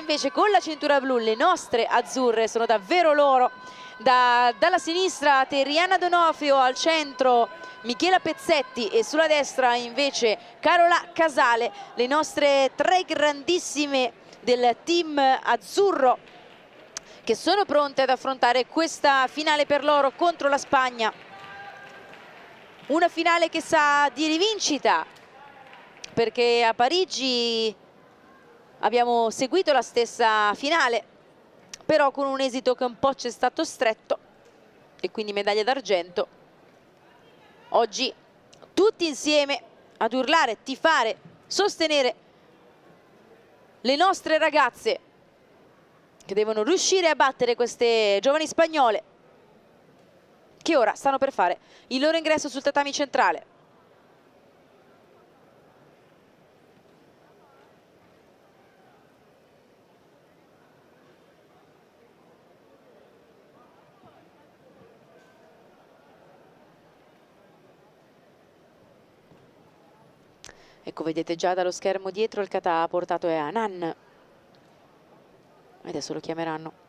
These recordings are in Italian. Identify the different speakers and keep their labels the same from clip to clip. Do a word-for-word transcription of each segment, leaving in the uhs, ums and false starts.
Speaker 1: invece con la cintura blu le nostre azzurre sono davvero loro. Da, dalla sinistra Terriana Donofrio, al centro Michela Pezzetti e sulla destra invece Carola Casale, le nostre tre grandissime del team azzurro che sono pronte ad affrontare questa finale per loro contro la Spagna. Una finale che sa di rivincita, perché a Parigi abbiamo seguito la stessa finale, però con un esito che un po' ci è stato stretto e quindi medaglia d'argento. Oggi tutti insieme ad urlare, tifare, sostenere le nostre ragazze che devono riuscire a battere queste giovani spagnole che ora stanno per fare il loro ingresso sul tatami centrale. Ecco, vedete già dallo schermo dietro il kata portato è Hanan. Adesso lo chiameranno.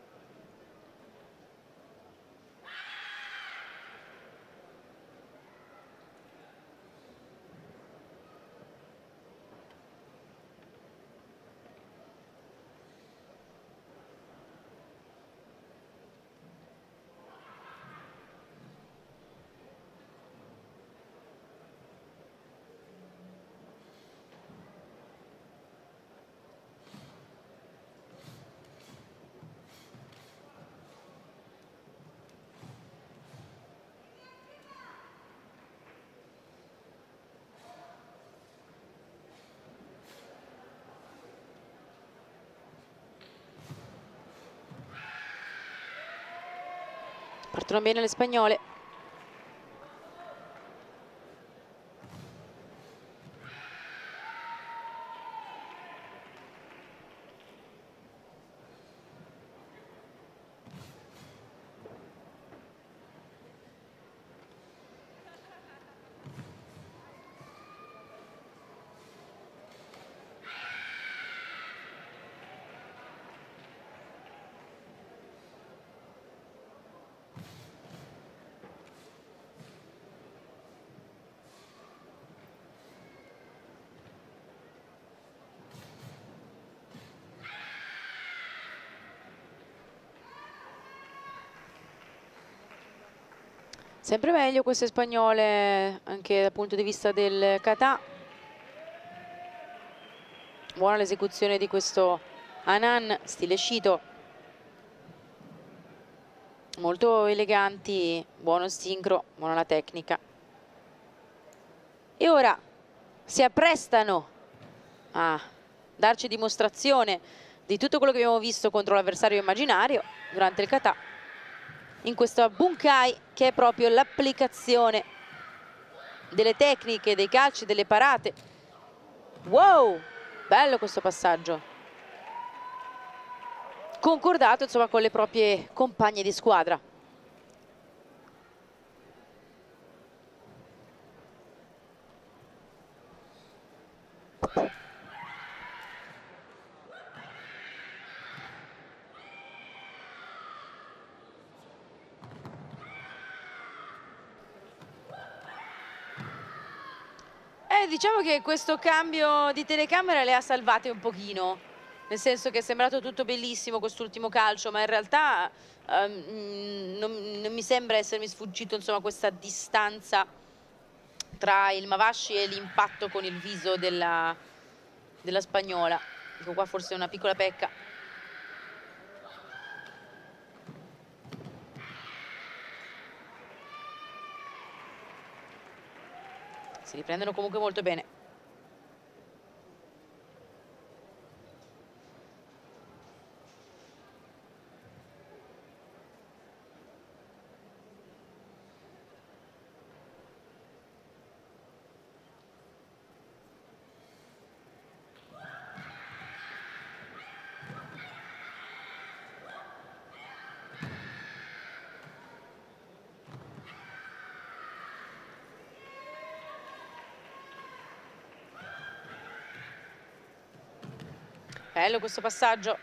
Speaker 1: Partono bene le spagnole. Sempre meglio queste spagnole anche dal punto di vista del kata. Buona l'esecuzione di questo Hanan, stile Shito. Molto eleganti, buono sincro, buona la tecnica. E ora si apprestano a darci dimostrazione di tutto quello che abbiamo visto contro l'avversario immaginario durante il kata, in questo bunkai, che è proprio l'applicazione delle tecniche, dei calci, delle parate. Wow, bello questo passaggio, concordato insomma con le proprie compagne di squadra. Eh, diciamo che questo cambio di telecamera le ha salvate un pochino, nel senso che è sembrato tutto bellissimo quest'ultimo calcio, ma in realtà um, non, non mi sembra essermi sfuggito insomma questa distanza tra il Mavashi e l'impatto con il viso della, della spagnola. Ecco qua forse una piccola pecca. Si riprendono comunque molto bene. Bello questo passaggio.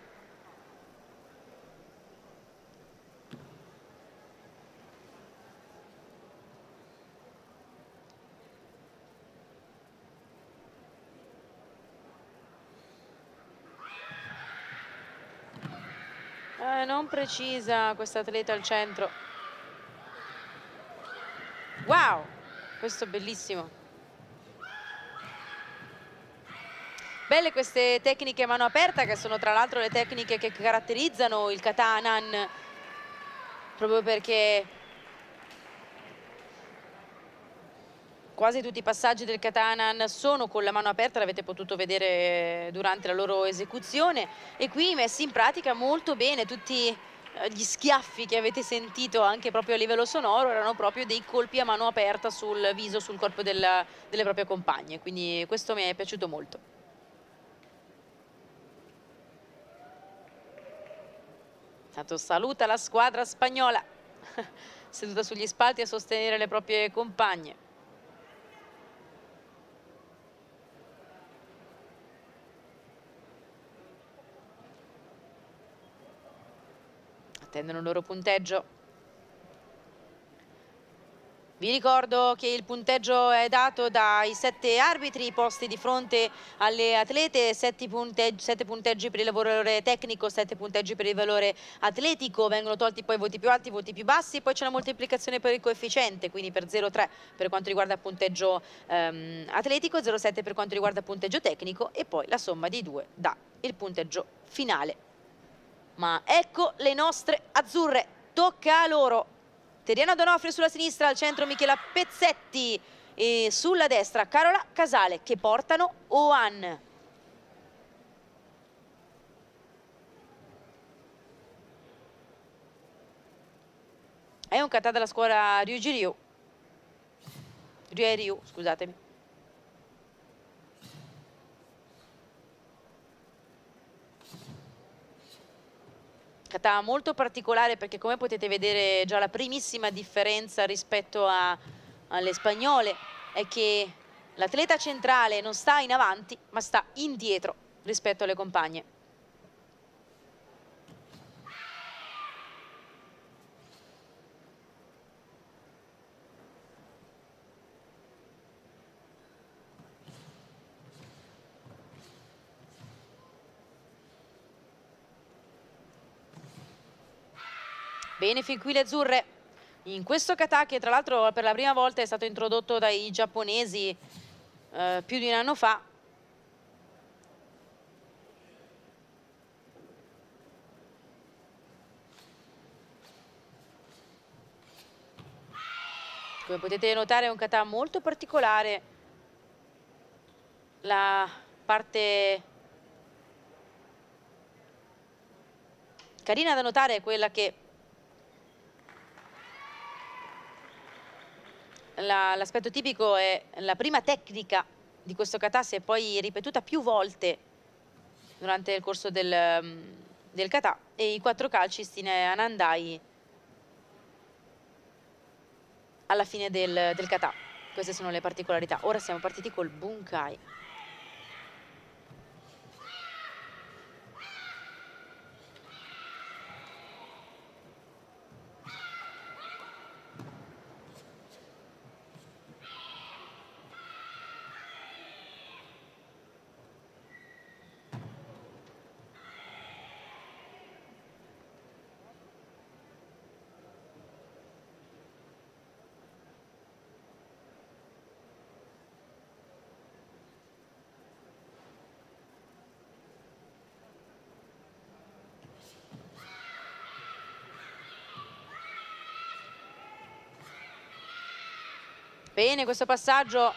Speaker 1: Eh, non precisa questa atleta al centro. Wow, questo è bellissimo. Belle queste tecniche a mano aperta, che sono tra l'altro le tecniche che caratterizzano il kata Hanan, proprio perché quasi tutti i passaggi del kata Hanan sono con la mano aperta, l'avete potuto vedere durante la loro esecuzione, e qui messi in pratica molto bene. Tutti eh, gli schiaffi che avete sentito anche proprio a livello sonoro erano proprio dei colpi a mano aperta sul viso, sul corpo della, delle proprie compagne, quindi questo mi è piaciuto molto. Tanto saluta la squadra spagnola seduta sugli spalti a sostenere le proprie compagne. Attendono il loro punteggio. Vi ricordo che il punteggio è dato dai sette arbitri posti di fronte alle atlete, sette punteggi, sette punteggi per il valore tecnico, sette punteggi per il valore atletico, vengono tolti poi voti più alti, voti più bassi, poi c'è la moltiplicazione per il coefficiente, quindi per zero virgola tre per quanto riguarda il punteggio ehm, atletico, zero virgola sette per quanto riguarda il punteggio tecnico, e poi la somma dei due dà il punteggio finale. Ma ecco le nostre azzurre, tocca a loro. Teriana Donofrio sulla sinistra, al centro Michela Pezzetti e sulla destra Carola Casale, che portano Oan. È un kata della scuola Ryuji Ryu. Ryu, Ryu, scusatemi. Kata molto particolare, perché come potete vedere già la primissima differenza rispetto a, alle spagnole è che l'atleta centrale non sta in avanti ma sta indietro rispetto alle compagne. Bene fin qui le azzurre in questo kata, che tra l'altro per la prima volta è stato introdotto dai giapponesi eh, più di un anno fa. Come potete notare è un kata molto particolare. La parte carina da notare è quella che l'aspetto tipico è la prima tecnica di questo kata, si è poi ripetuta più volte durante il corso del, del kata, e i quattro calci stine Anandai alla fine del, del kata. Queste sono le particolarità. Ora siamo partiti col bunkai. Bene questo passaggio.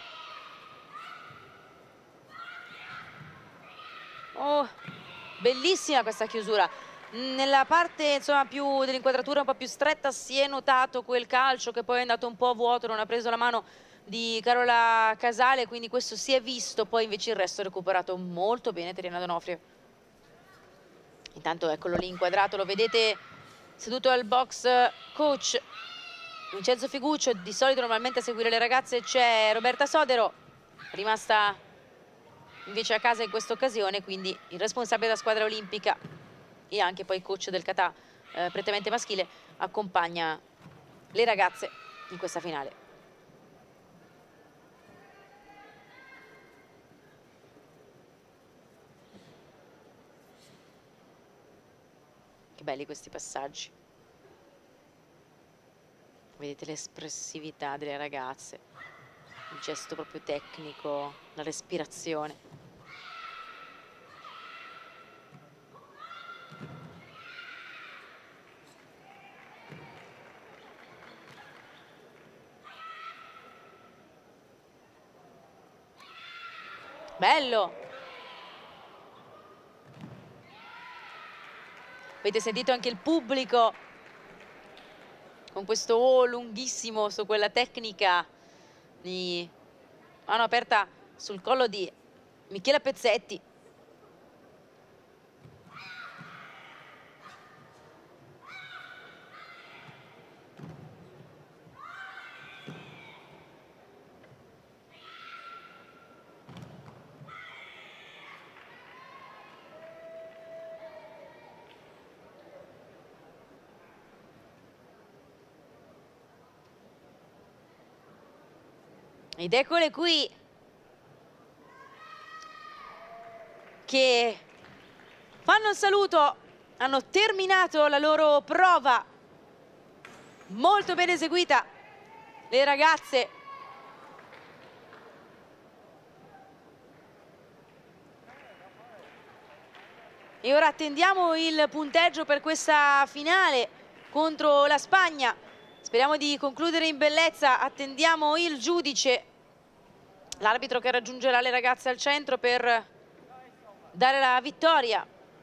Speaker 1: Oh, bellissima questa chiusura. Nella parte insomma più dell'inquadratura un po' più stretta si è notato quel calcio che poi è andato un po' a vuoto, non ha preso la mano di Carola Casale, quindi questo si è visto, poi invece il resto è recuperato molto bene Teriana Donofrio. Intanto eccolo lì inquadrato, lo vedete seduto al box coach Vincenzo Figuccio. Di solito normalmente a seguire le ragazze c'è Roberta Sodero, rimasta invece a casa in questa occasione, quindi il responsabile della squadra olimpica e anche poi il coach del kata eh, prettamente maschile accompagna le ragazze in questa finale. Che belli questi passaggi. Vedete l'espressività delle ragazze, il gesto proprio tecnico, la respirazione. Bello! Avete sentito anche il pubblico con questo oh lunghissimo su quella tecnica di mano aperta sul collo di Michela Pezzetti. Ed eccole qui che fanno il saluto, hanno terminato la loro prova, molto ben eseguita le ragazze. E ora attendiamo il punteggio per questa finale contro la Spagna. Speriamo di concludere in bellezza, attendiamo il giudice, l'arbitro che raggiungerà le ragazze al centro per dare la vittoria.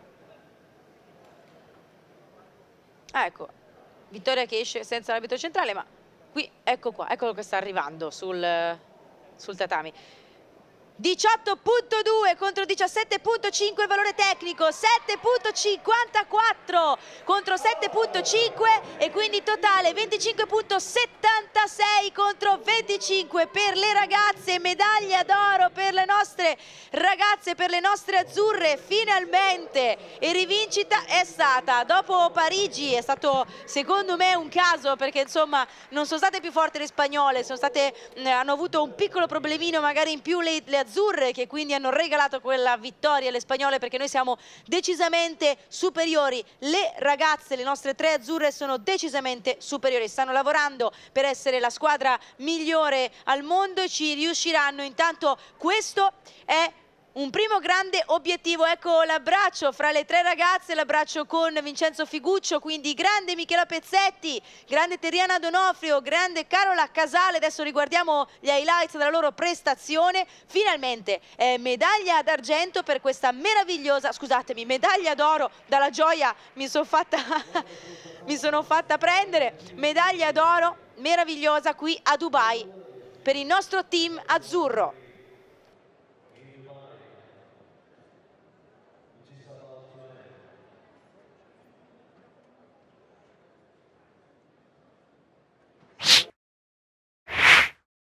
Speaker 1: Ah, ecco, vittoria che esce senza l'arbitro centrale, ma qui, ecco qua, eccolo che sta arrivando sul, sul tatami. diciotto punto due contro diciassette punto cinque valore tecnico, sette punto cinquantaquattro contro sette punto cinque e quindi totale venticinque punto settantasei contro venticinque per le ragazze. Medaglia d'oro per le nostre ragazze, per le nostre azzurre, finalmente. E rivincita è stata dopo Parigi, è stato secondo me un caso, perché insomma non sono state più forti le spagnole, sono state, hanno avuto un piccolo problemino magari in più le, le azzurre, che quindi hanno regalato quella vittoria alle spagnole, perché noi siamo decisamente superiori. Le ragazze, le nostre tre azzurre, sono decisamente superiori, stanno lavorando per essere la squadra migliore al mondo e ci riusciranno. Intanto questo è un primo grande obiettivo. Ecco l'abbraccio fra le tre ragazze, l'abbraccio con Vincenzo Figuccio, quindi grande Michela Pezzetti, grande Teriana Donofrio, grande Carola Casale. Adesso riguardiamo gli highlights della loro prestazione. Finalmente eh, medaglia d'argento per questa meravigliosa, scusatemi, medaglia d'oro, dalla gioia mi sono fatta, mi sono fatta prendere, medaglia d'oro meravigliosa qui a Dubai per il nostro team azzurro.